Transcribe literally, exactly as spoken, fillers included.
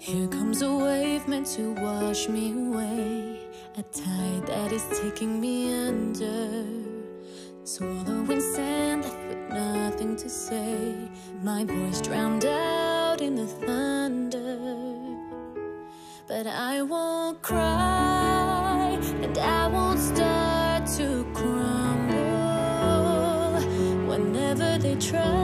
Here comes a wave meant to wash me away, a tide that is taking me under, swallowing sand left with nothing to say, my voice drowned out in the thunder. But I won't cry, and I won't start to crumble whenever they try.